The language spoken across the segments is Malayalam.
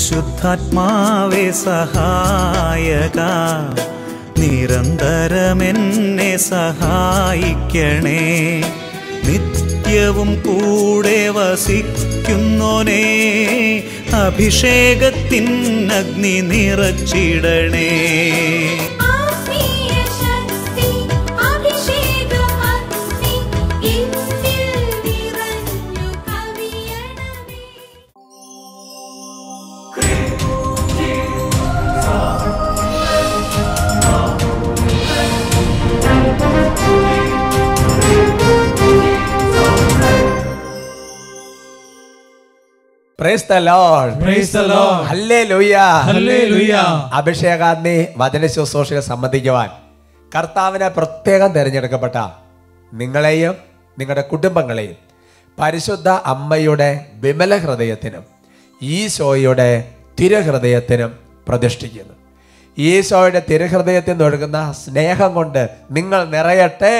പരിശുദ്ധാത്മാവേ സഹായക, നിരന്തരമെന്നെ സഹായിക്കണേ. നിത്യവും കൂടെ വസിക്കുന്നോനേ, അഭിഷേകത്തിൻ അഗ്നി നിറച്ചിടണേ. Praise the Lord. Praise the Lord. Hallelujah. Hallelujah. അഭിഷേകാഗ്നി വചന ശുശ്രൂഷയിൽ സംബന്ധിക്കുവാൻ കർത്താവിനെ പ്രത്യേകം തിരഞ്ഞെടുക്കപ്പെട്ട നിങ്ങളെയും നിങ്ങളുടെ കുടുംബങ്ങളെയും പരിശുദ്ധ അമ്മയുടെ വിമല ഹൃദയത്തിനും ഈശോയുടെ തിരുഹൃദയത്തിനും പ്രതിഷ്ഠിക്കുന്നു. ഈശോയുടെ തിരുഹൃദയത്തിൽ നിന്ന് ഒഴുകുന്ന സ്നേഹം കൊണ്ട് നിങ്ങൾ നിറയട്ടെ.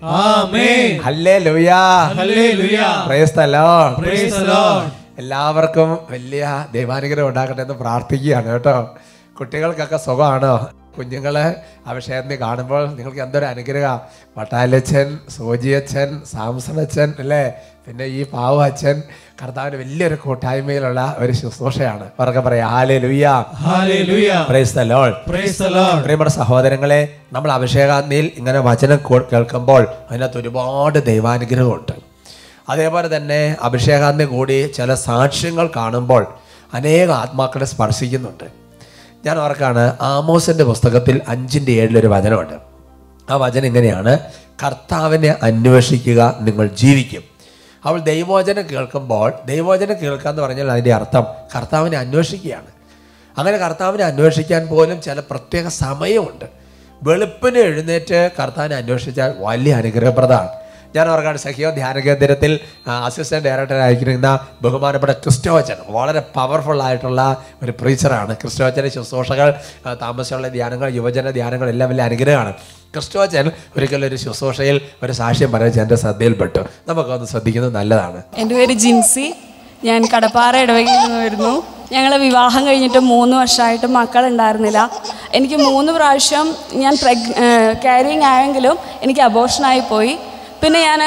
Amen. Hallelujah. Hallelujah. Praise the Lord. Praise the Lord. എല്ലാവർക്കും വലിയ ദൈവാനുഗ്രഹം ഉണ്ടാകട്ടെ എന്ന് പ്രാർത്ഥിക്കുകയാണ് കേട്ടോ. കുട്ടികൾക്കൊക്കെ സുഖമാണോ? കുഞ്ഞുങ്ങളെ അഭിഷേകത്തിന് കാണുമ്പോൾ നിങ്ങൾക്ക് എന്തൊരു അനുഗ്രഹം. വട്ടാലച്ചൻ, സോജിയച്ഛൻ, സാംസണച്ചൻ അല്ലേ, പിന്നെ ഈ പാവ അച്ഛൻ, കർത്താവിന് വലിയൊരു കൂട്ടായ്മയിലുള്ള ഒരു ശുശ്രൂഷയാണ്. അവർക്ക് പറയാം hallelujah. Hallelujah. Praise the Lord. Praise the Lord. പ്രിയപ്പെട്ട സഹോദരങ്ങളെ, നമ്മൾ അഭിഷേകാഗ്നിയിൽ ഇങ്ങനെ വചനം കേൾക്കുമ്പോൾ അതിനകത്ത് ഒരുപാട് ദൈവാനുഗ്രഹമുണ്ട്. അതേപോലെ തന്നെ അഭിഷേകാഗ്നി കൂടി ചില സാക്ഷ്യങ്ങൾ കാണുമ്പോൾ അനേക ആത്മാക്കളെ സ്പർശിക്കുന്നുണ്ട്. ഞാൻ ഓർക്കാണ്, ആമോസിൻ്റെ പുസ്തകത്തിൽ 5:7 വചനമുണ്ട്. ആ വചനം ഇങ്ങനെയാണ്: കർത്താവിനെ അന്വേഷിക്കുക, നിങ്ങൾ ജീവിക്കും. അവൾ ദൈവവചനം കേൾക്കുമ്പോൾ, ദൈവവചനം കേൾക്കുക എന്ന് പറഞ്ഞാൽ അതിൻ്റെ അർത്ഥം കർത്താവിനെ അന്വേഷിക്കുകയാണ്. അങ്ങനെ കർത്താവിനെ അന്വേഷിക്കാൻ പോലും ചില പ്രത്യേക സമയമുണ്ട്. വെളുപ്പിന് എഴുന്നേറ്റ് കർത്താവിനെ അന്വേഷിച്ചാൽ വലിയ അനുഗ്രഹപ്രദമാണ്. ഞാൻ ഓർക്കാണ്, സഖിയോ ധ്യാന കേന്ദ്രത്തിൽ അസിസ്റ്റന്റ് ഡയറക്ടറായിരിക്കുന്ന ബഹുമാനപ്പെട്ട ക്രിസ്റ്റോച്ചൻ വളരെ പവർഫുൾ ആയിട്ടുള്ള ഒരു പ്രീച്ചറാണ്. ക്രിസ്റ്റോച്ചൻ്റെ ശുശ്രൂഷകൾ, താമസമുള്ള ധ്യാനങ്ങൾ, യുവജന ധ്യാനങ്ങൾ എല്ലാം വലിയ അനുഗ്രഹമാണ്. ക്രിസ്റ്റോച്ചൻ ഒരിക്കലും ഒരു ശുശ്രൂഷയിൽ ഒരു സാക്ഷ്യം പറഞ്ഞ് എൻ്റെ ശ്രദ്ധയിൽപ്പെട്ടു. നമുക്കൊന്ന് ശ്രദ്ധിക്കുന്നത് നല്ലതാണ്. എൻ്റെ പേര് ജിൻസി. ഞാൻ കടപ്പാറ ഇടവകയിൽ നിന്ന് വരുന്നു. ഞങ്ങൾ വിവാഹം കഴിഞ്ഞിട്ട് 3 വർഷമായിട്ട് മക്കളുണ്ടായിരുന്നില്ല. എനിക്ക് 3 പ്രാവശ്യം ഞാൻ ക്യാരിങ് ആയെങ്കിലും എനിക്ക് അബോർഷനായി പോയി. പിന്നെ ഞാൻ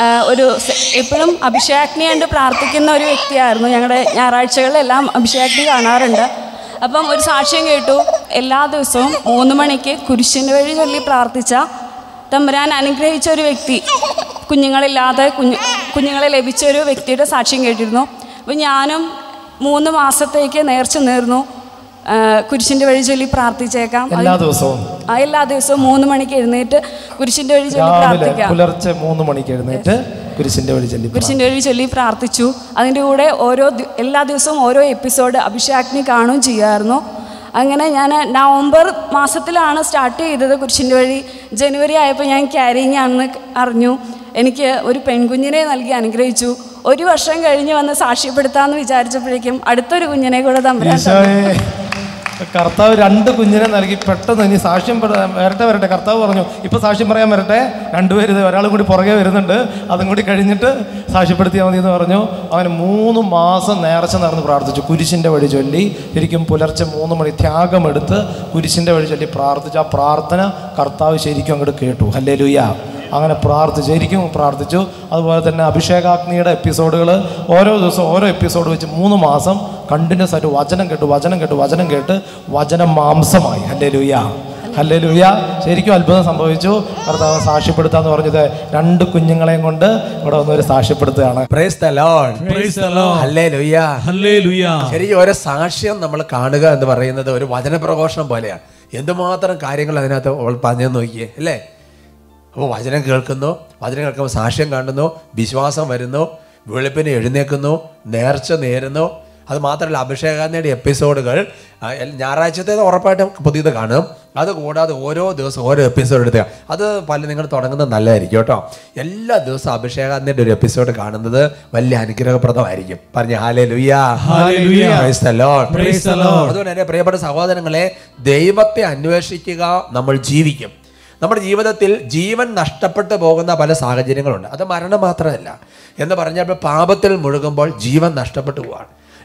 എപ്പോഴും അഭിഷേകാഗ്നി കണ്ട് പ്രാർത്ഥിക്കുന്ന ഒരു വ്യക്തിയായിരുന്നു. ഞങ്ങളുടെ ഞായറാഴ്ചകളിലെല്ലാം അഭിഷേകാഗ്നി കാണാറുണ്ട്. അപ്പം ഒരു സാക്ഷ്യം കേട്ടു, എല്ലാ ദിവസവും 3 മണിക്ക് കുരിശിൻ്റെ വഴി ചൊല്ലി പ്രാർത്ഥിച്ച തമ്പുരാൻ അനുഗ്രഹിച്ച ഒരു വ്യക്തി, കുഞ്ഞുങ്ങളില്ലാതെ കുഞ്ഞുങ്ങളെ ലഭിച്ച ഒരു വ്യക്തിയുടെ സാക്ഷ്യം കേട്ടിരുന്നു. അപ്പം ഞാനും 3 മാസത്തേക്ക് നേർച്ച നേർന്നു, കുരിശിൻ്റെ വഴി ചൊല്ലി പ്രാർത്ഥിച്ചേക്കാം. എല്ലാ ദിവസവും 3 മണിക്ക് എഴുന്നേറ്റ് കുരിശിൻ്റെ വഴി ചൊല്ലി പ്രാർത്ഥിക്കാം. പുലർച്ചെ 3 മണിക്ക് എഴുന്നേറ്റ് കുരിശിൻ്റെ വഴി ചൊല്ലി പ്രാർത്ഥിച്ചു. അതിൻ്റെ കൂടെ എല്ലാ ദിവസവും ഓരോ എപ്പിസോഡ് അഭിഷേകാഗ്നി കാണുകയും ചെയ്യുമായിരുന്നു. അങ്ങനെ ഞാൻ നവംബർ മാസത്തിലാണ് സ്റ്റാർട്ട് ചെയ്തത് കുരിശിൻ്റെ വഴി. ജനുവരി ആയപ്പോൾ ഞാൻ ക്യാരിങ് ആണെന്ന് അറിഞ്ഞു. എനിക്ക് ഒരു പെൺകുഞ്ഞിനെ നൽകി അനുഗ്രഹിച്ചു. 1 വർഷം കഴിഞ്ഞ് വന്ന് സാക്ഷ്യപ്പെടുത്താമെന്ന് വിചാരിച്ചപ്പോഴേക്കും അടുത്തൊരു കുഞ്ഞിനെ കൂടെ തമ്പുരാൻ കർത്താവ് 2 കുഞ്ഞിനെ നൽകി. പെട്ടെന്ന് ഇനി സാക്ഷ്യം വരട്ടെ. കർത്താവ് പറഞ്ഞു, ഇപ്പം സാക്ഷ്യം പറയാൻ വരട്ടെ, 2 പേര്, ഒരാളും കൂടി പുറകെ വരുന്നുണ്ട്, അതും കൂടി കഴിഞ്ഞിട്ട് സാക്ഷ്യപ്പെടുത്തിയാൽ മതി എന്ന് പറഞ്ഞു. അവന് 3 മാസം നേർച്ച നടന്ന് പ്രാർത്ഥിച്ചു. കുരിശിൻ്റെ വഴി ചൊല്ലി ശരിക്കും പുലർച്ചെ 3 മണി ത്യാഗമെടുത്ത് കുരിശിൻ്റെ വഴി ചൊല്ലി പ്രാർത്ഥിച്ചു. ആ പ്രാർത്ഥന കർത്താവ് ശരിക്കും അങ്ങോട്ട് കേട്ടു. ഹല്ലേലൂയ. അങ്ങനെ ശരിക്കും പ്രാർത്ഥിച്ചു. അതുപോലെ തന്നെ അഭിഷേകാഗ്നിയുടെ എപ്പിസോഡുകൾ ഓരോ ദിവസവും ഓരോ എപ്പിസോഡ് വെച്ച് 3 മാസം കണ്ടിന്യൂസ് ആയിട്ട് വചനം കേട്ട് വചനം മാംസമായി. ഹല്ലേലൂയ. ഹല്ലേലൂയ. ശരിക്കും അത്ഭുതം സംഭവിച്ചു. കർത്താവ് സാക്ഷ്യപ്പെടുത്താന്ന് പറഞ്ഞത് 2 കുഞ്ഞുങ്ങളെയും കൊണ്ട് ഇവിടെ വന്നൊരു സാക്ഷ്യപ്പെടുത്തുകയാണ്. Praise the Lord. Praise the Lord. Hallelujah. Hallelujah. ശരിക്കും ഒരു സാക്ഷ്യം നമ്മൾ കാണുക എന്ന് പറയുന്നത് ഒരു വചന പ്രഘോഷണം പോലെയാണ്. എന്തുമാത്രം കാര്യങ്ങൾ അതിനകത്ത് പറഞ്ഞു നോക്കിയേ അല്ലേ. അപ്പോൾ വചനം കേൾക്കുമ്പോൾ സാക്ഷ്യം കാണുന്നു, വിശ്വാസം വരുന്നു, വെളുപ്പിന് എഴുന്നേൽക്കുന്നു, നേർച്ച നേരുന്നു. അത് മാത്രമല്ല, അഭിഷേകാഗ്നിയുടെ എപ്പിസോഡുകൾ ഞായറാഴ്ചത്തെ ഉറപ്പായിട്ടും പുതിയത് കാണും. അതുകൂടാതെ ഓരോ ദിവസം ഓരോ എപ്പിസോഡ് എടുത്തുക. അത് നിങ്ങൾ തുടങ്ങുന്നത് നല്ലതായിരിക്കും കേട്ടോ. എല്ലാ ദിവസവും അഭിഷേകാഗ്നിയുടെ ഒരു എപ്പിസോഡ് കാണുന്നത് വലിയ അനുഗ്രഹപ്രദമായിരിക്കും. പറഞ്ഞ ഹല്ലേലൂയ. Praise the Lord. അതുകൊണ്ട് എൻ്റെ പ്രിയപ്പെട്ട സഹോദരങ്ങളെ, ദൈവത്തെ അന്വേഷിക്കുക, നമ്മൾ ജീവിക്കും. നമ്മുടെ ജീവിതത്തിൽ ജീവൻ നഷ്ടപ്പെട്ടു പോകുന്ന പല സാഹചര്യങ്ങളുണ്ട്. അത് മരണം മാത്രമല്ല എന്ന് പറഞ്ഞപ്പോൾ പാപത്തിൽ മുഴുകുമ്പോൾ ജീവൻ നഷ്ടപ്പെട്ടു പോവാണ്.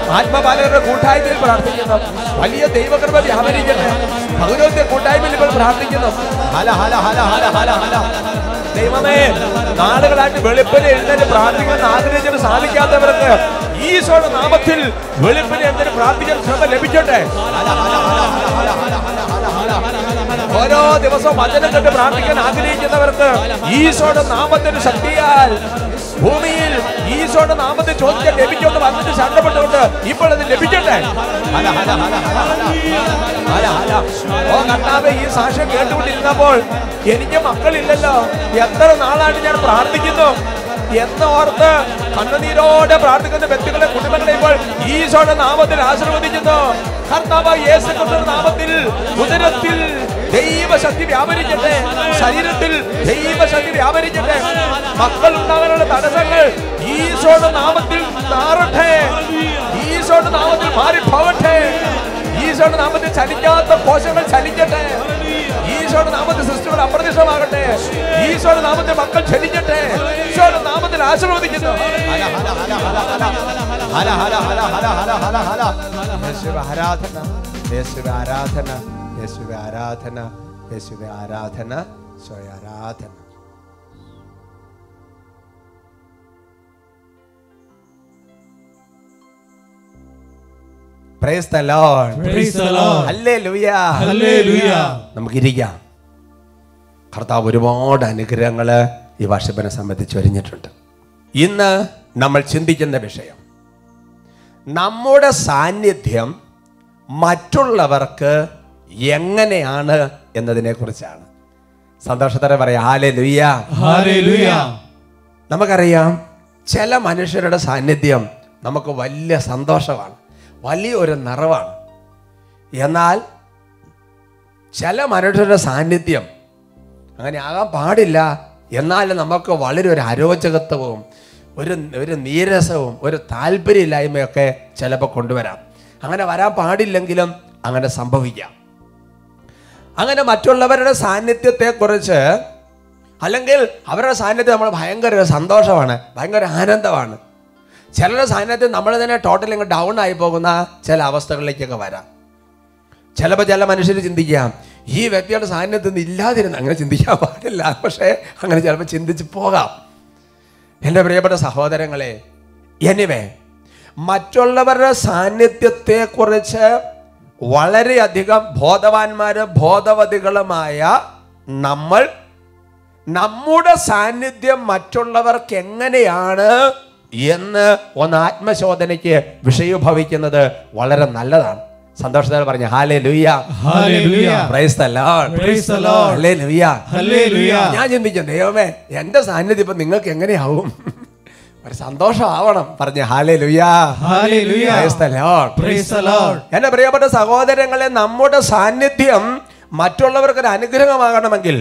ആത്മപാലകരുടെ കൂട്ടായ്മയിൽ പ്രാർത്ഥിക്കുന്നു. വലിയ ദൈവകൃപ വ്യാപരിക്കട്ടെ. പൗരോഹിത്യ കൂട്ടായ്മയിൽ ഇപ്പോൾ പ്രാർത്ഥിക്കുന്നു. ഹല ഹല ഹല ഹല ഹല ഹല. ദൈവമേ, നാളുകളായിട്ട് വെളുപ്പിന് എഴുന്നേറ്റ് പ്രാർത്ഥിക്കാൻ ആഗ്രഹിച്ചിട്ട് സാധിക്കാത്തവർക്ക് ഈശോയുടെ നാമത്തിൽ വെളുപ്പിന് എഴുന്നേറ്റ് പ്രാർത്ഥിക്കാൻ ശ്രമം ലഭിക്കട്ടെ. ഓരോ ദിവസവും വചനം കണ്ട് പ്രാർത്ഥിക്കാൻ ആഗ്രഹിക്കുന്നവർക്ക് ഈശോയുടെ നാമത്തിന് ശക്തിയാൽ ഭൂമിയിൽ ഈശോയുടെ നാമത്തിൽ ചോദിക്കാൻ ലഭിക്കുമെന്ന് വന്നിട്ട് ശരണപ്പെട്ടുകൊണ്ട് ഇപ്പോൾ അത് ലഭിക്കട്ടെ. ഓ കർത്താവേ, ഈ സാക്ഷ്യം കേട്ടുകൊണ്ടിരുന്നപ്പോൾ എനിക്ക് മക്കളില്ലല്ലോ, എത്ര നാളായിട്ട് ഞാൻ പ്രാർത്ഥിക്കുന്നു എന്നോർത്ത് കണ്ണുനീരോടെ പ്രാർത്ഥിക്കുന്ന വ്യക്തികളെ, കുടുംബങ്ങളെ ഇപ്പോൾ ഈശോയുടെ നാമത്തിൽ ആശീർവദിക്കുന്നു. കർത്താവ് യേശുക്രിസ്തുവിന്റെ നാമത്തിൽ ഉദരത്തിൽ ദൈവശക്തി വ്യാപരിക്കട്ടെ, ശരീരത്തിൽ ദൈവശക്തി വ്യാപരിക്കട്ടെ. മക്കൾ ഉണ്ടാകാനുള്ള തടസ്സങ്ങൾ ഈശോയുടെ നാമത്തിൽ മാറട്ടെ, ഈശോയുടെ നാമത്തിൽ മാറിപ്പോകട്ടെ, ഈശോയുടെ നാമത്തിൽ ചലിക്കാത്ത കോശങ്ങൾ ചലിക്കട്ടെ, ഈശോയുടെ നാമത്തിൽ സൃഷ്ടികൾ അപ്രത്യക്ഷമാകട്ടെ, ഈശോയുടെ നാമത്തിൽ മക്കൾ ചലിക്കട്ടെ, ഈശോയുടെ നാമത്തിൽ ആശീർവദിക്കുന്നു. ആരാധന, യേശുവേ ആരാധന, യേശുവേ ആരാധന, യേശുവേ ആരാധന, സ്വയ ആരാധന. Praise the Lord. Praise the Lord. Hallelujah. Hallelujah. നമുക്കിരിക്കാം. കർത്താവ് ഒരുപാട് അനുഗ്രഹങ്ങൾ ഈ വർഷപ്പിനെ സംബന്ധിച്ച് ഒരുങ്ങിയിട്ടുണ്ട്. ഇന്ന് നമ്മൾ ചിന്തിക്കുന്ന വിഷയം നമ്മുടെ സാന്നിധ്യം മറ്റുള്ളവർക്ക് എങ്ങനെയാണ് എന്നതിനെ കുറിച്ചാണ്. സന്തോഷത്തോടെ പറയാം ഹല്ലേലൂയ. ഹല്ലേലൂയ. നമുക്കറിയാം, ചില മനുഷ്യരുടെ സാന്നിധ്യം നമുക്ക് വലിയ സന്തോഷമാണ്, വലിയൊരു നിറവാണ്. എന്നാൽ ചില മനുഷ്യരുടെ സാന്നിധ്യം അങ്ങനെ ആകാൻ പാടില്ല, എന്നാലും നമുക്ക് വളരെ ഒരു അരോചകത്വവും ഒരു നീരസവും ഒരു താല്പര്യമില്ലായ്മയൊക്കെ ചിലപ്പോൾ കൊണ്ടുവരാം. അങ്ങനെ വരാൻ പാടില്ലെങ്കിലും അങ്ങനെ സംഭവിക്കാം. അങ്ങനെ മറ്റുള്ളവരുടെ സാന്നിധ്യത്തെക്കുറിച്ച്, അല്ലെങ്കിൽ അവരുടെ സാന്നിധ്യം നമ്മൾ ഭയങ്കര സന്തോഷമാണ്, ഭയങ്കര ആനന്ദമാണ്. ചിലരുടെ സാന്നിധ്യം നമ്മൾ തന്നെ ടോട്ടൽ ഇങ്ങ് ഡൗൺ ആയി പോകുന്ന ചില അവസ്ഥകളിലേക്കൊക്കെ വരാം. ചിലപ്പോൾ ചില മനുഷ്യർ ചിന്തിക്കാം, ഈ വ്യക്തിയുടെ സാന്നിധ്യം ഇല്ലാതിരുന്ന്, അങ്ങനെ ചിന്തിക്കാൻ പാടില്ല, പക്ഷേ അങ്ങനെ ചിലപ്പോൾ ചിന്തിച്ച് പോകാം. എൻ്റെ പ്രിയപ്പെട്ട സഹോദരങ്ങളെ, എനിവേ, മറ്റുള്ളവരുടെ സാന്നിധ്യത്തെക്കുറിച്ച് വളരെയധികം ബോധവാന്മാരും ബോധവതികളുമായ നമ്മൾ നമ്മുടെ സാന്നിധ്യം മറ്റുള്ളവർക്ക് എങ്ങനെയാണ് എന്ന് ഒന്ന് ആത്മശോധനയ്ക്ക് വിഷയീഭവിക്കുന്നത് വളരെ നല്ലതാണ്. സന്തോഷത്തോടെ പറഞ്ഞു hallelujah. Hallelujah. Praise the Lord. Praise the Lord. Hallelujah. Hallelujah. ഞാൻ ചിന്തിക്കും, ദൈവമേ, എൻ്റെ സാന്നിധ്യം ഇപ്പം നിങ്ങൾക്ക് എങ്ങനെയാവും? ഒരു സന്തോഷമാവണം. പറഞ്ഞു hallelujah. Hallelujah. Praise the Lord. Praise the Lord. എൻ്റെ പ്രിയപ്പെട്ട സഹോദരങ്ങളെ, നമ്മുടെ സാന്നിധ്യം മറ്റുള്ളവർക്ക് ഒരു അനുഗ്രഹമാകണമെങ്കിൽ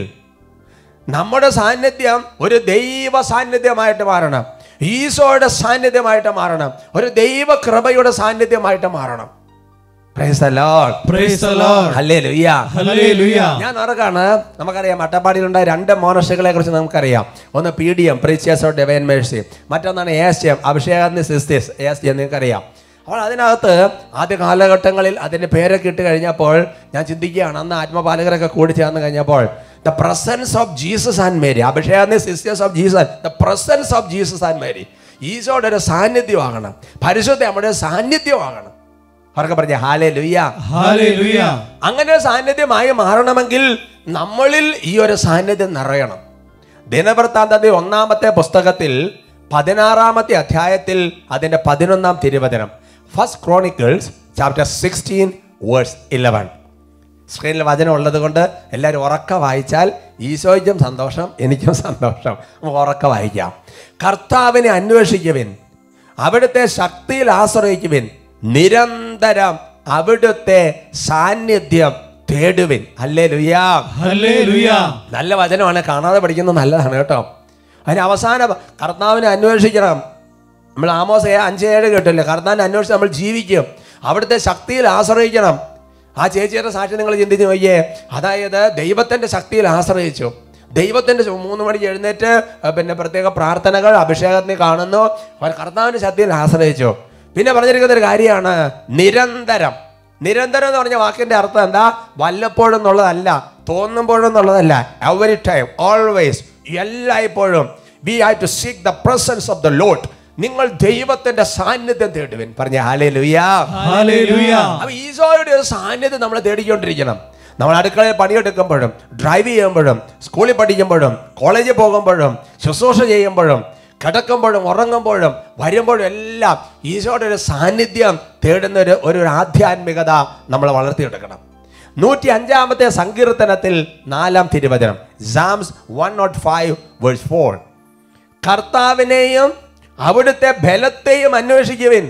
നമ്മുടെ സാന്നിധ്യം ഒരു ദൈവ സാന്നിധ്യമായിട്ട് മാറണം, ഈശോയുടെ സാന്നിധ്യമായിട്ട് മാറണം, ഒരു ദൈവ കൃപയുടെ സാന്നിധ്യമായിട്ട് മാറണം. Praise the Lord. Praise the Lord. Hallelujah. Hallelujah. ഞാൻ ഓർക്കാണ്, നമുക്കറിയാം അട്ടപ്പാടിയിലുണ്ടായ 2 മോണസ്റ്റുകളെ കുറിച്ച് നമുക്കറിയാം. ഒന്ന് PDM, preachers of divine mercy, മറ്റൊന്നാണ് ASM, അഭിഷേകാഗ്നി സിസ്റ്റേഴ്സ്, ASG നിങ്ങൾക്കറിയാം. അപ്പോൾ അതിനകത്ത് ആദ്യ കാലഘട്ടങ്ങളിൽ അതിൻ്റെ പേരൊക്കെ ഇട്ട് കഴിഞ്ഞപ്പോൾ ഞാൻ ചിന്തിക്കുകയാണ്, അന്ന് ആത്മപാലകരൊക്കെ കൂടി ചേർന്ന് കഴിഞ്ഞപ്പോൾ the presence of Jesus and Mary, Abhishekagni sisters of Jesus, the presence of Jesus and Mary, ഈശോയുടെ ഒരു സാന്നിധ്യമാകണം, പരിശുദ്ധ നമ്മുടെ സാന്നിധ്യമാകണം. അവർക്ക് പറഞ്ഞ ഹല്ലേലൂയ. ഹല്ലേലൂയ. അങ്ങനെ സാന്നിധ്യമായി മാറണമെങ്കിൽ നമ്മളിൽ ഈ ഒരു സാന്നിധ്യം നിറയണം. ദിനവൃത്താന്തത്തിന്റെ 1-ാമത്തെ പുസ്തകത്തിൽ 16-ാമത്തെ അധ്യായത്തിൽ അതിന്റെ 11-ാം തിരുവചനം, ഫസ്റ്റ് ക്രോണിക്കിൾസ് ചാപ്റ്റർ 16 വേഴ്സ് 11. സ്ക്രീനിൽ വചനം ഉള്ളത് കൊണ്ട് എല്ലാവരും ഉറക്ക വായിച്ചാൽ ഈശോയ്ക്കും സന്തോഷം, എനിക്കും സന്തോഷം. നമുക്ക് ഉറക്ക വായിക്കാം. കർത്താവിനെ അന്വേഷിക്കുവിൻ, അവിടുത്തെ ശക്തിയിൽ ആശ്രയിക്കുവിൻ, നിരന്തരം അവിടുത്തെ സാന്നിധ്യം തേടുവിൻ. ഹല്ലേലൂയ. ഹല്ലേലൂയ. നല്ല വചനമാണ്, കാണാതെ പഠിക്കുന്നത് നല്ലതാണ് കേട്ടോ. അതിന് അവസാനം കർത്താവിനെ അന്വേഷിക്കണം. നമ്മൾ ആമോസ് 5:7 കേട്ടില്ലേ, കർത്താവിനെ അന്വേഷിച്ച് നമ്മൾ ജീവിക്കും, അവിടുത്തെ ശക്തിയിൽ ആശ്രയിക്കണം. ആ ചേച്ചിയുടെ സാക്ഷി നിങ്ങൾ ചിന്തിച്ച് നോക്കിയേ. അതായത് ദൈവത്തിൻ്റെ ശക്തിയിൽ ആശ്രയിച്ചു, ദൈവത്തിൻ്റെ 3 മണിക്ക് എഴുന്നേറ്റ് പിന്നെ പ്രത്യേക പ്രാർത്ഥനകൾ, അഭിഷേകത്തിന് കാണുന്നു, അവർ കർത്താവിൻ്റെ ശക്തിയിൽ ആശ്രയിച്ചു. പിന്നെ പറഞ്ഞിരിക്കുന്ന ഒരു കാര്യമാണ് നിരന്തരം. നിരന്തരം എന്ന് പറഞ്ഞ വാക്കിന്റെ അർത്ഥം എന്താ? വല്ലപ്പോഴും എന്നുള്ളതല്ല, തോന്നുമ്പോഴും എന്നുള്ളതല്ല. എവറി ടൈം, ഓൾവേസ്, എല്ലായ്പ്പോഴും. We have to seek the presence of the Lord. നിങ്ങൾ ദൈവത്തിന്റെ സാന്നിധ്യം തേടുവിൻ. പറഞ്ഞ ഹല്ലേലൂയ. അപ്പൊ ഈശോയുടെ ഒരു സാന്നിധ്യം നമ്മൾ തേടിക്കൊണ്ടിരിക്കണം. നമ്മൾ അടുക്കളയിൽ പണിയെടുക്കുമ്പോഴും, ഡ്രൈവ് ചെയ്യുമ്പോഴും, സ്കൂളിൽ പഠിക്കുമ്പോഴും, കോളേജിൽ പോകുമ്പോഴും, ശുശ്രൂഷ ചെയ്യുമ്പോഴും, കിടക്കുമ്പോഴും, ഉറങ്ങുമ്പോഴും, വരുമ്പോഴും എല്ലാം ഈശോയുടെ ഒരു സാന്നിധ്യം തേടുന്ന ഒരു ആധ്യാത്മികത നമ്മൾ വളർത്തിയെടുക്കണം. 105-ാമത്തെ സങ്കീർത്തനത്തിൽ 4-ാം തിരുവചനം, സാംസ് 105:4, കർത്താവിനെയും അവിടുത്തെ ബലത്തെയും അന്വേഷിക്കുവിൻ,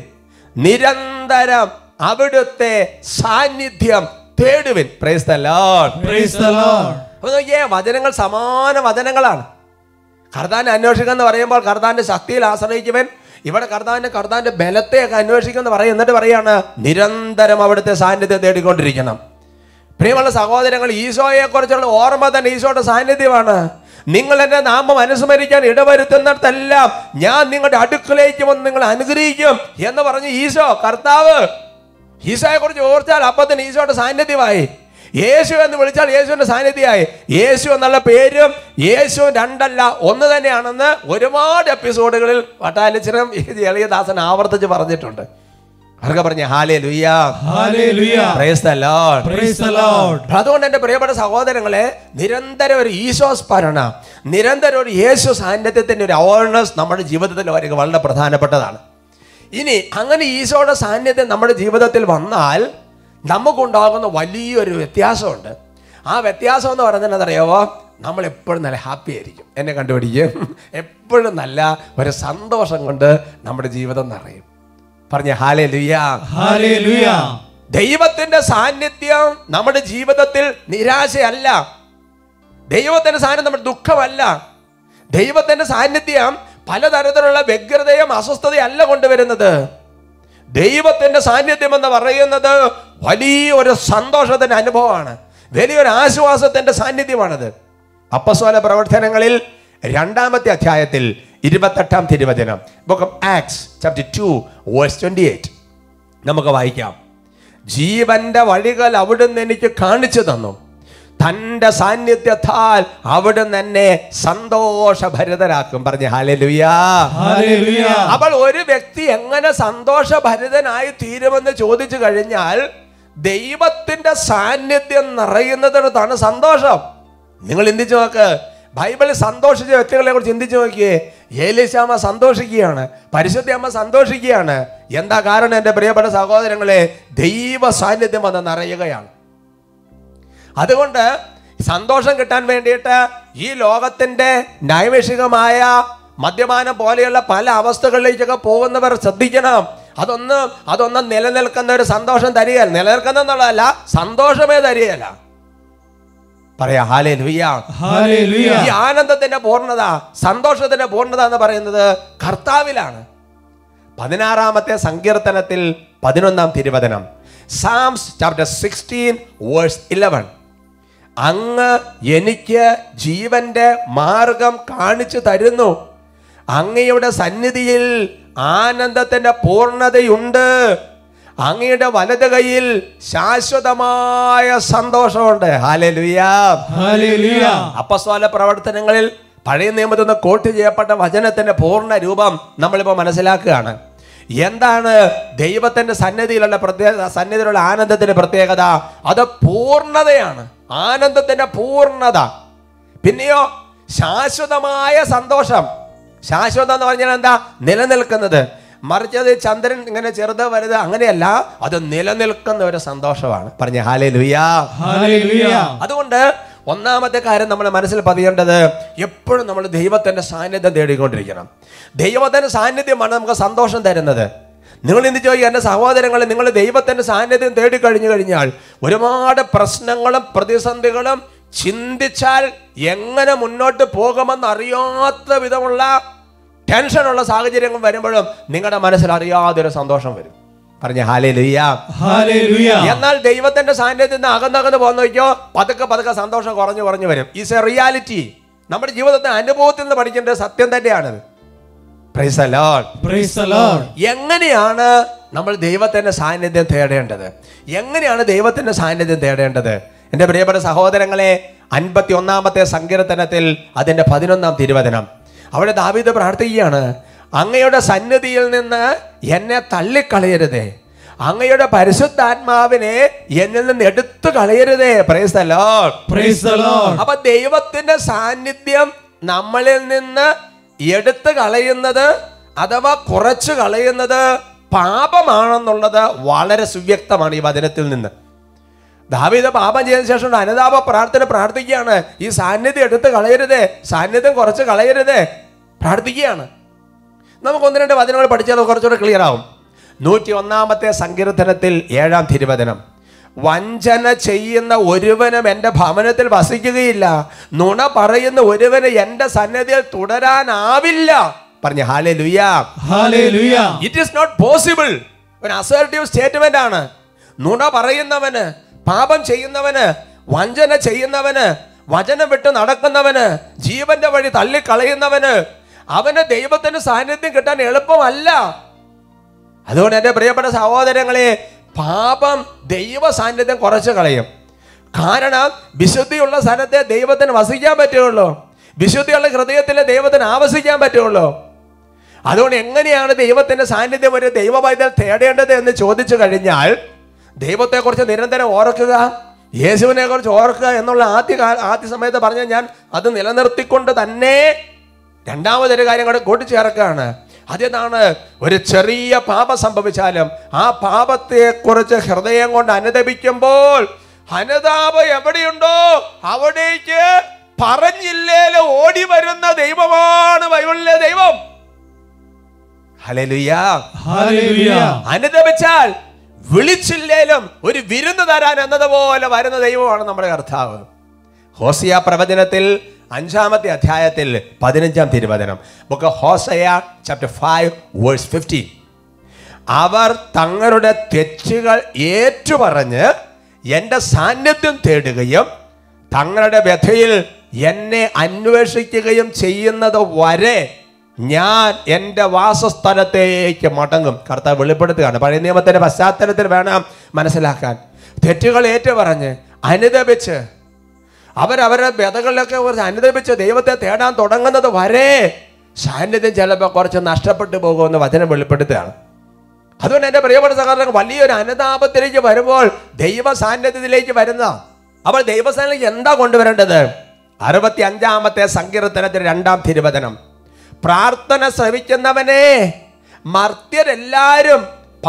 നിരന്തരം അവിടുത്തെ സാന്നിധ്യം തേടുവിൻ. Praise the Lord. Praise the Lord. അപ്പോൾ നോക്കിയേ, വചനങ്ങൾ സമാന വചനങ്ങളാണ്. കർത്താവിനെ അന്വേഷിക്കുക എന്ന് പറയുമ്പോൾ കർത്താവിന്റെ ശക്തിയിൽ ആശ്രയിക്കുവൻ. ഇവിടെ കർത്താവിന്റെ ബലത്തെയൊക്കെ അന്വേഷിക്കുമെന്ന് പറയും. എന്നിട്ട് പറയാണ് നിരന്തരം അവിടുത്തെ സാന്നിധ്യം തേടിക്കൊണ്ടിരിക്കണം. പ്രിയമുള്ള സഹോദരങ്ങൾ, ഈശോയെ കുറിച്ചുള്ള ഓർമ്മ തന്നെ ഈശോയുടെ സാന്നിധ്യമാണ്. നിങ്ങൾ എന്റെ നാമം അനുസ്മരിക്കാൻ ഇടവരുത്തുന്നിടത്തെല്ലാം ഞാൻ നിങ്ങളുടെ അടുക്കലേക്ക് വന്ന് നിങ്ങൾ അനുഗ്രഹിക്കും എന്ന് പറഞ്ഞ് ഈശോ, കർത്താവ്, ഈശോയെ കുറിച്ച് ഓർത്താൽ അപ്പത്തിന് ഈശോയുടെ സാന്നിധ്യമായി. യേശു എന്ന് വിളിച്ചാൽ യേശുവിന്റെ സാന്നിധ്യമായി. യേശു എന്നുള്ള പേരും യേശു രണ്ടല്ല ഒന്ന് തന്നെയാണെന്ന് ഒരുപാട് എപ്പിസോഡുകളിൽ വട്ടാലിച്ചനും എളിയദാസൻ ആവർത്തിച്ച് പറഞ്ഞിട്ടുണ്ട്. അവർക്ക് പറഞ്ഞ hallelujah, hallelujah, praise the Lord, praise the Lord. അതുകൊണ്ട് എൻ്റെ പ്രിയപ്പെട്ട സഹോദരങ്ങളെ, നിരന്തരം ഒരു ഈശോ സ്മരണ, നിരന്തരം ഒരു യേശു സാന്നിധ്യത്തിന്റെ ഒരു അവയർനെസ് നമ്മുടെ ജീവിതത്തിൽ വളരെ പ്രധാനപ്പെട്ടതാണ്. ഇനി അങ്ങനെ ഈശോയുടെ സാന്നിധ്യം നമ്മുടെ ജീവിതത്തിൽ വന്നാൽ നമുക്കുണ്ടാകുന്ന വലിയൊരു വ്യത്യാസമുണ്ട്. ആ വ്യത്യാസം എന്ന് പറയുന്നത് അറിയാമോ? നമ്മൾ എപ്പോഴും നല്ല ഹാപ്പി ആയിരിക്കും. എന്നെ കണ്ടുപിടിക്കും. എപ്പോഴും നല്ല ഒരു സന്തോഷം കൊണ്ട് നമ്മുടെ ജീവിതം നിറയും. പറഞ്ഞ ഹല്ലേലൂയ, ഹല്ലേലൂയ. ദൈവത്തിന്റെ സാന്നിധ്യം നമ്മുടെ ജീവിതത്തിൽ നിരാശയല്ല. ദൈവത്തിന്റെ സാന്നിധ്യം നമ്മുടെ ദുഃഖമല്ല. ദൈവത്തിന്റെ സാന്നിധ്യം പലതരത്തിലുള്ള വ്യഗ്രതയും അസ്വസ്ഥതയും അല്ല കൊണ്ടുവരുന്നത്. ദൈവത്തിന്റെ സാന്നിധ്യം എന്ന് പറയുന്നത് വലിയൊരു സന്തോഷത്തിന്റെ അനുഭവമാണ്, വലിയൊരു ആശ്വാസത്തിന്റെ സാന്നിധ്യമാണത്. അപ്പോസ്തല പ്രവർത്തനങ്ങളിൽ 2-ാമത്തെ അധ്യായത്തിൽ 28-ാം തിരുവചനം, ബുക്ക് ഓഫ് ആക്ട്സ് ചാപ്റ്റർ 2:28 നമുക്ക് വായിക്കാം. ജീവന്റെ വഴികൾ അവിടുന്ന് എനിക്ക് കാണിച്ചു തന്നു, തന്റെ സാന്നിധ്യത്താൽ അവിടുന്ന് എന്നെ സന്തോഷഭരിതരാക്കും. പറഞ്ഞ ഹല്ലേലൂയ, ഹല്ലേലൂയ. അപ്പോൾ ഒരു വ്യക്തി എങ്ങനെ സന്തോഷഭരിതനായി തീരുമെന്ന് ചോദിച്ചു കഴിഞ്ഞാൽ ദൈവത്തിന്റെ സാന്നിധ്യം നിറയുന്നതിനകത്താണ് സന്തോഷം. നിങ്ങൾ ചിന്തിച്ചു നോക്ക്, ബൈബിളിൽ സന്തോഷിച്ച വ്യക്തികളെ കുറിച്ച് ചിന്തിച്ചു നോക്കിയേ. ഏലീശാമ്മ സന്തോഷിക്കുകയാണ്, പരിശുദ്ധയമ്മ സന്തോഷിക്കുകയാണ്. എന്താ കാരണം? എൻ്റെ പ്രിയപ്പെട്ട സഹോദരങ്ങളെ, ദൈവ സാന്നിധ്യം വന്ന് നിറയുകയാണ്. അതുകൊണ്ട് സന്തോഷം കിട്ടാൻ വേണ്ടിയിട്ട് ഈ ലോകത്തിന്റെ നൈമിഷികമായ മദ്യപാനം പോലെയുള്ള പല അവസ്ഥകളിലേക്കൊക്കെ പോകുന്നവർ ശ്രദ്ധിക്കണം. അതൊന്നും നിലനിൽക്കുന്ന ഒരു സന്തോഷം തരികയല്ല, നിലനിൽക്കുന്ന എന്നുള്ളതല്ല, സന്തോഷമേ തരികയല്ല. പറയാ ഹല്ലേലൂയ, ഹല്ലേലൂയ. ഈ ആനന്ദത്തിന്റെ പൂർണ്ണത, സന്തോഷത്തിന്റെ പൂർണ്ണത എന്ന് പറയുന്നത് കർത്താവിലാണ്. 16-ാമത്തെ സങ്കീർത്തനത്തിൽ 11-ാം തിരുവചനം, സാംസ് ചാപ്റ്റർ 16:11, അങ്ങ് എനിക്ക് ജീവന്റെ മാർഗം കാണിച്ചു തരുന്നു, അങ്ങയുടെ സന്നിധിയിൽ ആനന്ദത്തിന്റെ പൂർണ്ണതയുണ്ട്, അങ്ങയുടെ വലത് കൈയിൽ ശാശ്വതമായ സന്തോഷമുണ്ട്. Hallelujah, hallelujah. അപ്പോസ്തല പ്രവർത്തനങ്ങളിൽ പഴയ നിയമത്തിൽ നിന്ന് കോട്ട് ചെയ്യപ്പെട്ട വചനത്തിന്റെ പൂർണ്ണ രൂപം നമ്മളിപ്പോൾ മനസ്സിലാക്കുകയാണ്. എന്താണ് ദൈവത്തിന്റെ സന്നിധിയിലുള്ള സന്നിധിയിലുള്ള ആനന്ദത്തിന്റെ പ്രത്യേകത? അത് പൂർണ്ണതയാണ്, ആനന്ദത്തിന്റെ പൂർണ്ണത. പിന്നെയോ ശാശ്വതമായ സന്തോഷം. ശാശ്വതം എന്ന് പറഞ്ഞാൽ എന്താ? നിലനിൽക്കുന്നത്. മറിച്ചത് ചന്ദ്രൻ ഇങ്ങനെ ചെറുത് വലുത് അങ്ങനെയല്ല, അത് നിലനിൽക്കുന്ന ഒരു സന്തോഷമാണ്. പറഞ്ഞ ഹല്ലേലൂയ, ഹല്ലേലൂയ. അതുകൊണ്ട് ഒന്നാമത്തെ കാര്യം നമ്മൾ മനസ്സിൽ പതിയേണ്ടത്, എപ്പോഴും നമ്മൾ ദൈവത്തിന്റെ സാന്നിധ്യം തേടിക്കൊണ്ടിരിക്കണം. ദൈവത്തിന്റെ സാന്നിധ്യമാണ് നമുക്ക് സന്തോഷം തരുന്നത്. നിങ്ങൾ എന്ത് ചോദിക്കുക, എൻ്റെ സഹോദരങ്ങളെ, നിങ്ങൾ ദൈവത്തിന്റെ സാന്നിധ്യം തേടിക്കഴിഞ്ഞു കഴിഞ്ഞാൽ ഒരുപാട് പ്രശ്നങ്ങളും പ്രതിസന്ധികളും ചിന്തിച്ചാൽ എങ്ങനെ മുന്നോട്ട് പോകുമെന്ന് അറിയാത്ത വിധമുള്ള ടെൻഷനുള്ള സാഹചര്യങ്ങൾ വരുമ്പോഴും നിങ്ങളുടെ മനസ്സിൽ അറിയാതൊരു സന്തോഷം വരും. പറഞ്ഞ ഹല്ലേലൂയ, ഹല്ലേലൂയ. എന്നാൽ ദൈവത്തിന്റെ സാന്നിധ്യത്തിൽ നിന്ന് അകന്നകന്ന് പോകുന്ന നോക്കിയോ, പതുക്കെ പതുക്കെ സന്തോഷം കുറഞ്ഞു വരും. Is a reality. നമ്മുടെ ജീവിതത്തെ അനുഭവത്തിൽ നിന്ന് പഠിക്കേണ്ട സത്യം തന്നെയാണത്. Praise the Lord. Praise the Lord. എങ്ങനെയാണ് നമ്മൾ ദൈവത്തിന്റെ സാന്നിധ്യം തേടേണ്ടത്? എങ്ങനെയാണ് ദൈവത്തിന്റെ സാന്നിധ്യം തേടേണ്ടത്? എൻ്റെ പ്രിയപ്പെട്ട സഹോദരങ്ങളെ, 51-ാമത്തെ സങ്കീർത്തനത്തിൽ അതിൻ്റെ 11-ാം തിരുവചനം, അവിടെ ദാവീദ് പ്രാർത്ഥിക്കുകയാണ്, അങ്ങയുടെ സന്നിധിയിൽ നിന്ന് എന്നെ തള്ളിക്കളയരുതേ, അങ്ങയുടെ പരിശുദ്ധാത്മാവിനെ എന്നിൽ നിന്ന് എടുത്തു കളയരുതേ. Praise the Lord. Praise the Lord. അപ്പൊ ദൈവത്തിന്റെ സാന്നിധ്യം നമ്മളിൽ നിന്ന് എടുത്തു കളയുന്നത് അഥവാ കുറച്ചു കളയുന്നത് പാപമാണെന്നുള്ളത് വളരെ സുവ്യക്തമാണ് ഈ വചനത്തിൽ നിന്ന്. ദാവീദ് പാപം ചെയ്തതിനു ശേഷം അനുതാപ പ്രാർത്ഥന പ്രാർത്ഥിക്കുകയാണ്, ഈ സാന്നിധ്യം എടുത്ത് കളയരുതേ, സാന്നിധ്യം കുറച്ച് കളയരുതേ, പ്രാർത്ഥിക്കുകയാണ്. നമുക്ക് 1-2 വചനങ്ങൾ പഠിച്ചാൽ കുറച്ചുകൂടെ ക്ലിയർ ആവും. 101-ാമത്തെ സങ്കീർത്തനത്തിൽ 7-ാം തിരുവചനം, വഞ്ചന ചെയ്യുന്ന ഒരുവനും എൻ്റെ ഭവനത്തിൽ വസിക്കുകയില്ല, നുണ പറയുന്ന ഒരുവന് എൻ്റെ സന്നിധിയിൽ തുടരാനാവില്ല. പറഞ്ഞ hallelujah. Hallelujah. It is not possible. ഒരു അസർട്ടീവ് സ്റ്റേറ്റ്മെന്റ് ആണ്. നുണ പറയുന്നവന്, പാപം ചെയ്യുന്നവന്, വഞ്ചന ചെയ്യുന്നവന്, വചനം വിട്ട് നടക്കുന്നവന്, ജീവന്റെ വഴി തള്ളിക്കളയുന്നവന്, അവന് ദൈവത്തിന്റെ സാന്നിധ്യം കിട്ടാൻ എളുപ്പമല്ല. അതുകൊണ്ട് എൻ്റെ പ്രിയപ്പെട്ട സഹോദരങ്ങളെ, പാപം ദൈവ സാന്നിധ്യം കുറച്ച് കളയും. കാരണം വിശുദ്ധിയുള്ള സ്ഥലത്തെ ദൈവത്തിന് വസിക്കാൻ പറ്റുള്ളൂ, വിശുദ്ധിയുള്ള ഹൃദയത്തിൽ ദൈവത്തിന് ആവസിക്കാൻ പറ്റുള്ളൂ. അതുകൊണ്ട് എങ്ങനെയാണ് ദൈവത്തിന്റെ സാന്നിധ്യം ഒരു ദൈവപൈതൽ തേടേണ്ടത് എന്ന് ചോദിച്ചു കഴിഞ്ഞാൽ, ദൈവത്തെക്കുറിച്ച് നിരന്തരം ഓർക്കുക, യേശുവിനെ കുറിച്ച് ഓർക്കുക എന്നുള്ള ആദ്യ സമയത്ത് പറഞ്ഞ ഞാൻ അത് നിലനിർത്തിക്കൊണ്ട് തന്നെ രണ്ടാമതൊരു കാര്യം കൂടെ കൂട്ടിച്ചേർക്കുകയാണ്. അതെന്താണ്? ഒരു ചെറിയ പാപം സംഭവിച്ചാലും ആ പാപത്തെ കുറിച്ച് ഹൃദയം കൊണ്ട് അനുതപിക്കുമ്പോൾ, അനുതാപം എവിടെയുണ്ടോ അവിടേക്ക് പറഞ്ഞില്ലേലും ഓടി വരുന്ന ദൈവമാണ് ബൈബിളിലെ ദൈവം. ഹല്ലേലൂയ. ഹല്ലേലൂയ. അനുതപിച്ചാൽ വിളിച്ചില്ലേലും ഒരു വിരുന്ന് തരാൻ എന്നതുപോലെ വരുന്ന ദൈവമാണ് നമ്മുടെ കർത്താവ്. ഹോസിയ പ്രവചനത്തിൽ 5-ാമത്തെ അധ്യായത്തിൽ 15-ാം തിരുവചനം, book of Hosea chapter 5 verse 15, അവർ തങ്ങളുടെ തെറ്റുകൾ ഏറ്റുപറഞ്ഞ് എൻ്റെ സാന്നിധ്യം തേടുകയും തങ്ങളുടെ വ്യഥയിൽ എന്നെ അന്വേഷിക്കുകയും ചെയ്യുന്നത് വരെ ഞാൻ എൻ്റെ വാസസ്ഥലത്തേക്ക് മടങ്ങും. കർത്താവ് വെളിപ്പെടുത്തുകയാണ്. പഴയ നിയമത്തിന്റെ പശ്ചാത്തലത്തിൽ വേണം മനസ്സിലാക്കാൻ. തെറ്റുകൾ ഏറ്റുപറഞ്ഞ് അനുതപിച്ച് അവരവരുടെ വ്യതകളിലൊക്കെ കുറച്ച് അനുദപിച്ച് ദൈവത്തെ തേടാൻ തുടങ്ങുന്നത് വരെ സാന്നിധ്യം ചിലപ്പോൾ കുറച്ച് നഷ്ടപ്പെട്ടു പോകുമെന്ന് വചനം വെളിപ്പെടുത്തുകയാണ്. അതുകൊണ്ട് എൻ്റെ പ്രിയപ്പെട്ട സഹോദരങ്ങൾ, വലിയൊരു അനുതാപത്തിലേക്ക് വരുമ്പോൾ ദൈവ സാന്നിധ്യത്തിലേക്ക് വരുന്ന, അപ്പോൾ ദൈവസാന്നിധ്യം എന്താ കൊണ്ടുവരേണ്ടത്? 65-ാമത്തെ സങ്കീർത്തനത്തിൽ 2-ാം തിരുവചനം, പ്രാർത്ഥന ശ്രവിക്കുന്നവനെ മർത്യരെല്ലാരും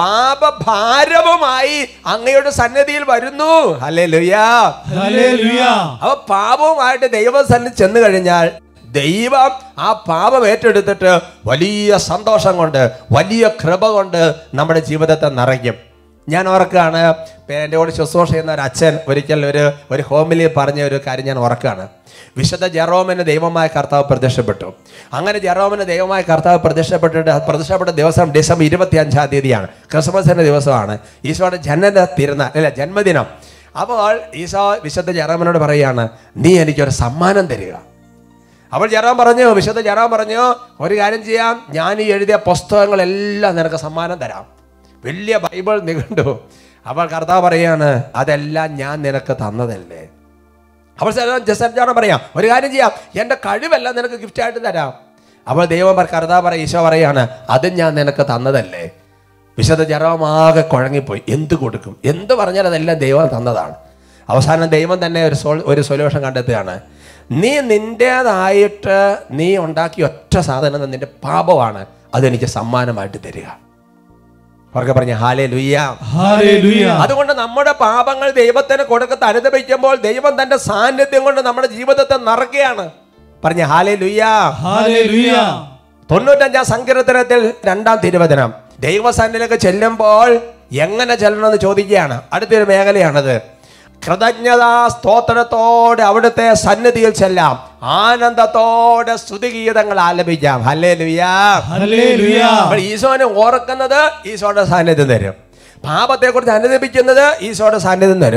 പാപഭാരവുമായി അങ്ങയുടെ സന്നിധിയിൽ വരുന്നു. ഹല്ലേലൂയ. ഹല്ലേലൂയ. അപ്പൊ പാപവുമായിട്ട് ദൈവസന്നിധി ചെന്ന് കഴിഞ്ഞാൽ ദൈവം ആ പാപം ഏറ്റെടുത്തിട്ട് വലിയ സന്തോഷം കൊണ്ട്, വലിയ കൃപ കൊണ്ട് നമ്മുടെ ജീവിതത്തെ നിറയ്ക്കും. ഞാൻ ഓർക്കുകയാണ്, എൻ്റെ കൂടെ ശുശ്രൂഷ ചെയ്യുന്ന ഒരു അച്ഛൻ ഒരിക്കൽ ഒരു ഹോമിലി പറഞ്ഞ ഒരു കാര്യം ഞാൻ ഓർക്കുകയാണ്. വിശുദ്ധ ജെറോമിന് ദൈവമായ കർത്താവ് പ്രത്യക്ഷപ്പെട്ടു. അങ്ങനെ ജെറോമിന് ദൈവമായ കർത്താവ് പ്രത്യക്ഷപ്പെട്ട ദിവസം ഡിസംബർ 25-ാം തീയതിയാണ്, ക്രിസ്മസിന്റെ ദിവസമാണ്, ഈശോയുടെ ജന്മദിനം. അപ്പോൾ ഈശോ വിശുദ്ധ ജെറോമിനോട് പറയുകയാണ്, നീ എനിക്കൊരു സമ്മാനം തരിക. അപ്പോൾ വിശുദ്ധ ജെറോം പറഞ്ഞു, ഒരു കാര്യം ചെയ്യാം, ഞാൻ ഈ എഴുതിയ പുസ്തകങ്ങളെല്ലാം നിനക്ക് സമ്മാനം തരാം, വലിയ ബൈബിൾ നിഘണ്ടു. അപ്പോൾ കർത്താവ് പറയാണ്, അതെല്ലാം ഞാൻ നിനക്ക് തന്നതല്ലേ. അപ്പോൾ ജെറോം പറയാം, ഒരു കാര്യം ചെയ്യാം, എൻ്റെ കഴിവെല്ലാം നിനക്ക് ഗിഫ്റ്റായിട്ട് തരാം. അപ്പോൾ കർത്താവ് ഈശോ പറയാണ്, അതും ഞാൻ നിനക്ക് തന്നതല്ലേ. വിശുദ്ധ ജെറോം ആകെ കുഴങ്ങിപ്പോയി. എന്ത് കൊടുക്കും? എന്ത് പറഞ്ഞാൽ അതെല്ലാം ദൈവം തന്നതാണ്. അവസാനം ദൈവം തന്നെ ഒരു സൊല്യൂഷൻ കണ്ടെത്തുകയാണ്. നീ നിൻ്റേതായിട്ട് നീ ഉണ്ടാക്കിയ ഒറ്റ സാധനം നിന്റെ പാപമാണ്, അതെനിക്ക് സമ്മാനമായിട്ട് തരിക. അവർക്ക് പറഞ്ഞ ഹല്ലേലൂയ. ഹല്ലേലൂയ. അതുകൊണ്ട് നമ്മുടെ പാപങ്ങൾ ദൈവത്തിന് കൊടുക്കത്ത് അനുദപിക്കുമ്പോൾ ദൈവം തന്റെ സാന്നിധ്യം കൊണ്ട് നമ്മുടെ ജീവിതത്തെ നിറയ്ക്കുകയാണ്. പറഞ്ഞ ഹല്ലേലൂയ. ഹല്ലേലൂയ. 95-ാം സങ്കീർത്തനത്തിൽ 2-ാം തിരുവചനം, ദൈവസന്നിധിയിലേക്ക് ചെല്ലുമ്പോൾ എങ്ങനെ ചെല്ലണമെന്ന് ചോദിക്കുകയാണ്. അടുത്തൊരു മേഖലയാണത്. കൃതജ്ഞതാ സ്തോത്രത്തോടെ അവിടുത്തെ സന്നിധിയിൽ ചെല്ലാം, ആനന്ദത്തോടെ സ്തുതിഗീതങ്ങൾ ആലപിക്കാം. ഹല്ലേലൂയ. ഹല്ലേലൂയ. ഈശോനെ ഓർക്കുന്നത് ഈശോയുടെ സാന്നിധ്യം തരും, പാപത്തെക്കുറിച്ച് അനുദപിക്കുന്നത് ഈശോയുടെ സാന്നിധ്യം തരും.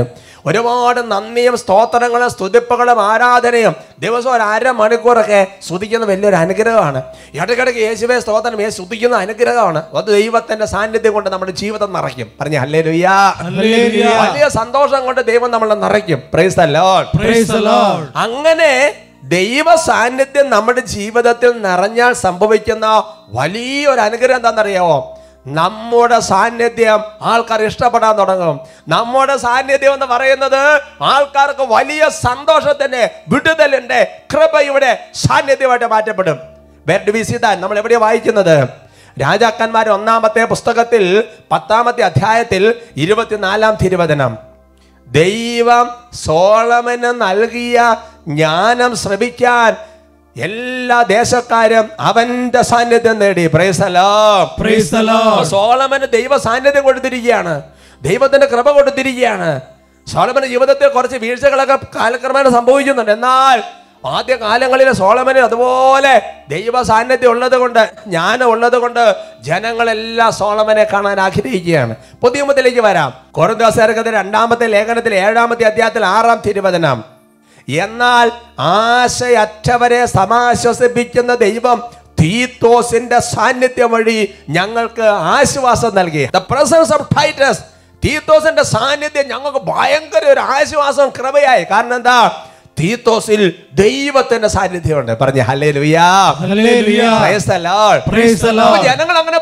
ഒരുപാട് നന്ദിയും സ്തോത്രങ്ങളും സ്തുതിപ്പുകളും ആരാധനയും ദിവസം ഒരു അരമണിക്കൂറൊക്കെ സ്തുതിക്കുന്ന വലിയൊരു അനുഗ്രഹമാണ്. ഇടയ്ക്കിടയ്ക്ക് യേശുവേ സ്തോത്രം സ്തുതിക്കുന്ന അനുഗ്രഹമാണ്. അത് ദൈവത്തിന്റെ സാന്നിധ്യം കൊണ്ട് നമ്മുടെ ജീവിതം നിറയ്ക്കും. പറഞ്ഞ ഹല്ലേലൂയാ. വലിയ സന്തോഷം കൊണ്ട് ദൈവം നമ്മളെ നിറയ്ക്കും. Praise the Lord. Praise the Lord. അങ്ങനെ ദൈവ സാന്നിധ്യം നമ്മുടെ ജീവിതത്തിൽ നിറഞ്ഞാൽ സംഭവിക്കുന്ന വലിയൊരു അനുഗ്രഹം എന്താണെന്നറിയാമോ? നമ്മുടെ സാന്നിധ്യം ആൾക്കാർ ഇഷ്ടപ്പെടാൻ തുടങ്ങും. നമ്മുടെ സാന്നിധ്യം എന്ന് പറയുന്നത് ആൾക്കാർക്ക് വലിയ സന്തോഷത്തിന്റെ, വിടുതലിന്റെ, കൃപയുടെ സാന്നിധ്യമായിട്ട് മാറ്റപ്പെടും. നമ്മൾ എവിടെയാ വായിക്കുന്നത്? രാജാക്കന്മാർ 1-ാമത്തെ പുസ്തകത്തിൽ 10-ാമത്തെ അധ്യായത്തിൽ 24-ാം തിരുവചനം. ദൈവം സോളമന് നൽകിയ ജ്ഞാനം ശ്രവിക്കാൻ എല്ലാ ദേശക്കാരും അവന്റെ സാന്നിധ്യം നേടി. Praise the Lord. Praise the Lord. സോളമന് ദൈവ സാന്നിധ്യം കൊടുത്തിരിക്കുകയാണ്, ദൈവത്തിന്റെ കൃപ കൊടുത്തിരിക്കുകയാണ്. സോളമന്റെ ജീവിതത്തിൽ കുറച്ച് വീഴ്ചകളൊക്കെ കാലക്രമേണ സംഭവിക്കുന്നുണ്ട്. എന്നാൽ ആദ്യ കാലങ്ങളിൽ സോളമന് അതുപോലെ ദൈവ സാന്നിധ്യം ഉള്ളത് കൊണ്ട്, ജ്ഞാനം ഉള്ളത് കൊണ്ട് ജനങ്ങളെല്ലാം സോളമനെ കാണാൻ ആഗ്രഹിക്കുകയാണ്. പുതിയ നിയമത്തിലേക്ക് വരാം. കൊരിന്ത്യർക്കെതിരെ 2-ാമത്തെ ലേഖനത്തിൽ 7-ാമത്തെ അധ്യായത്തിൽ 6-ാം തിരുവചനം. എന്നാൽ ആശയറ്റവരെ സമാശ്വസിപ്പിക്കുന്ന ദൈവം തീത്തോസിന്റെ സാന്നിധ്യം വഴി ഞങ്ങൾക്ക് ആശ്വാസം നൽകി. The presence of Titus, തീത്തോസിന്റെ സാന്നിധ്യം ഞങ്ങൾക്ക് ഭയങ്കര ഒരു ആശ്വാസം, കൃപയായി. കാരണം എന്താ? തീത്തോസിൽ ദൈവത്തിന്റെ സാന്നിധ്യമുണ്ട്. പറഞ്ഞ hallelujah. Hallelujah. Praise the Lord. Praise the Lord. ജനങ്ങൾ അങ്ങനെ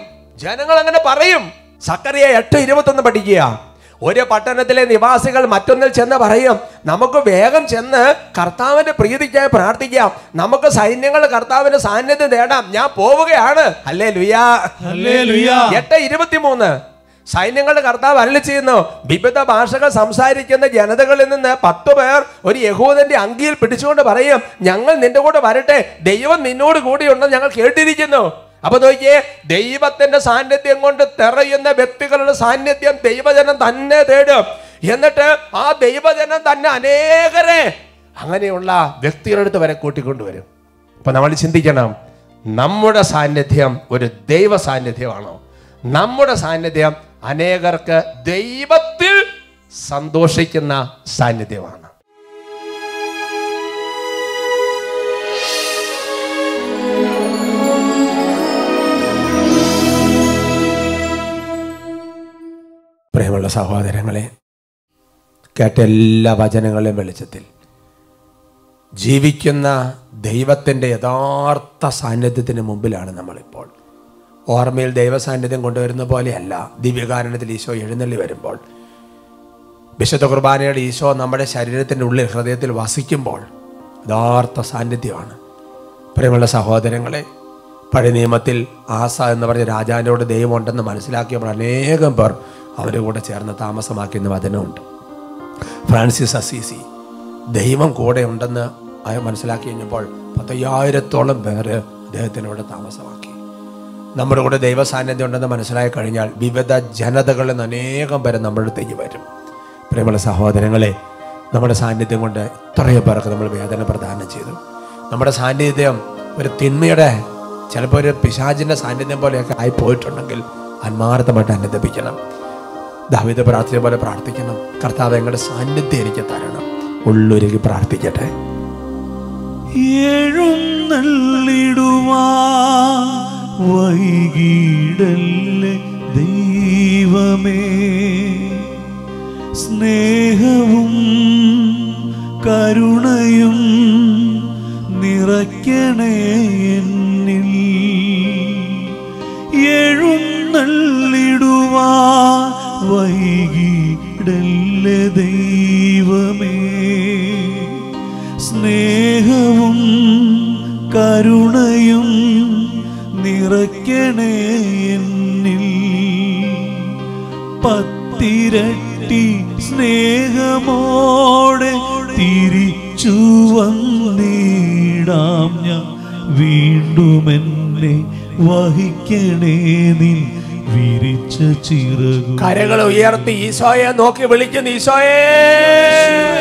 പറയും. സക്കറിയ 8:21 പഠിക്കുക. ഒരു പട്ടണത്തിലെ നിവാസികൾ മറ്റൊന്നിൽ ചെന്ന് പറയും, നമുക്ക് വേഗം ചെന്ന് കർത്താവിന്റെ പ്രീതിക്കായി പ്രാർത്ഥിക്കാം, നമുക്ക് സൈന്യങ്ങൾ കർത്താവിന്റെ സാന്നിധ്യം നേടാം, ഞാൻ പോവുകയാണ്. ഹല്ലേലൂയാ. ഹല്ലേലൂയാ. 8:23 സൈന്യങ്ങളുടെ കർത്താവ് അരുളി ചെയ്യുന്നു, വിവിധ ഭാഷകൾ സംസാരിക്കുന്ന ജനതകളിൽ നിന്ന് 10 പേർ ഒരു യഹൂദന്റെ അങ്കിയിൽ പിടിച്ചുകൊണ്ട് പറയും, ഞങ്ങൾ നിന്റെ കൂടെ വരട്ടെ, ദൈവം നിന്നോട് കൂടിയുണ്ടെന്ന് ഞങ്ങൾ കേട്ടിരിക്കുന്നു. അപ്പൊ നോക്കിയേ, ദൈവത്തിന്റെ സാന്നിധ്യം കൊണ്ട് തെറയുന്ന വ്യക്തികളുടെ സാന്നിധ്യം ദൈവജനം തന്നെ തേടും. എന്നിട്ട് ആ ദൈവജനം തന്നെ അനേകരെ അങ്ങനെയുള്ള വ്യക്തികളുടെ അടുത്ത് വരെ കൂട്ടിക്കൊണ്ടുവരും. അപ്പൊ നമ്മൾ ചിന്തിക്കണം, നമ്മുടെ സാന്നിധ്യം ഒരു ദൈവ സാന്നിധ്യമാണോ? നമ്മുടെ സാന്നിധ്യം അനേകർക്ക് ദൈവത്തിൽ സന്തോഷിക്കുന്ന സാന്നിധ്യമാണ്. പ്രിയമുള്ള സഹോദരങ്ങളെ, കേട്ട എല്ലാ വചനങ്ങളെയും വെളിച്ചത്തിൽ ജീവിക്കുന്ന ദൈവത്തിൻ്റെ യഥാർത്ഥ സാന്നിധ്യത്തിന് മുമ്പിലാണ് നമ്മളിപ്പോൾ. ഓർമ്മയിൽ ദൈവസാന്നിധ്യം കൊണ്ടുവരുന്ന പോലെയല്ല ദിവ്യകാരുണ്യത്തിൽ ഈശോ എഴുന്നള്ളി വരുമ്പോൾ, വിശുദ്ധ കുർബാനയുടെ ഈശോ നമ്മുടെ ശരീരത്തിൻ്റെ ഉള്ളിൽ, ഹൃദയത്തിൽ വസിക്കുമ്പോൾ യഥാർത്ഥ സാന്നിധ്യമാണ്. പ്രിയമുള്ള സഹോദരങ്ങളെ, പഴയ നിയമത്തിൽ ആസ എന്ന് പറഞ്ഞ രാജാവിനോട് ദൈവമുണ്ടെന്ന് മനസ്സിലാക്കിയപ്പോൾ അനേകം പേർ അവരുടെ കൂടെ ചേർന്ന് താമസമാക്കിയെന്ന് വചനമുണ്ട്. ഫ്രാൻസിസ് അസീസി ദൈവം കൂടെ ഉണ്ടെന്ന് മനസ്സിലാക്കി കഴിഞ്ഞപ്പോൾ 10,000-ഓളം പേര് അദ്ദേഹത്തിനോട് താമസമാക്കി. നമ്മുടെ കൂടെ ദൈവ സാന്നിധ്യം ഉണ്ടെന്ന് മനസ്സിലാക്കി കഴിഞ്ഞാൽ വിവിധ ജനതകളിൽ നിന്ന് അനേകം പേര് നമ്മുടെ അടുത്തേക്ക് വരും. പ്രിയമുള്ള സഹോദരങ്ങളെ, നമ്മുടെ സാന്നിധ്യം കൊണ്ട് എത്രയോ പേർക്ക് നമ്മൾ വേദന പ്രദാനം ചെയ്തു. നമ്മുടെ സാന്നിധ്യം ഒരു തിന്മയുടെ, ചിലപ്പോൾ ഒരു പിശാചിൻ്റെ സാന്നിധ്യം പോലെയൊക്കെ ആയി പോയിട്ടുണ്ടെങ്കിൽ ആത്മാർത്ഥമായിട്ട് അനുദപിക്കണം. ദാവീദ് പ്രാർത്ഥന പോലെ പ്രാർത്ഥിക്കണം, കർത്താവ് ഞങ്ങളുടെ സാന്നിധ്യം എനിക്ക് തരണം. ഉള്ളൊരുക്കി പ്രാർത്ഥിക്കട്ടെ. വൈകിടല്ലേ ദൈവമേ, സ്നേഹവും കരുണയും നിറയ്ക്കണേ എന്നിൽ. എഴുന്നള്ളിടുവാൻ വൈകിടല്ലേ ദൈവമേ, സ്നേഹവും കരുണയും നിറയ്ക്കണേ എന്നിൽ. 10 സ്നേഹമോടെ തിരിച്ചു വന്നിടാം ഞാൻ, വീണ്ടും എന്നെ വഹിക്കണേ നിൻ വിരിച്ച ചിറകു. കരങ്ങൾ ഉയർത്തി ഈശോയെ നോക്കി വിളിക്കുന്നു, ഈശോയേ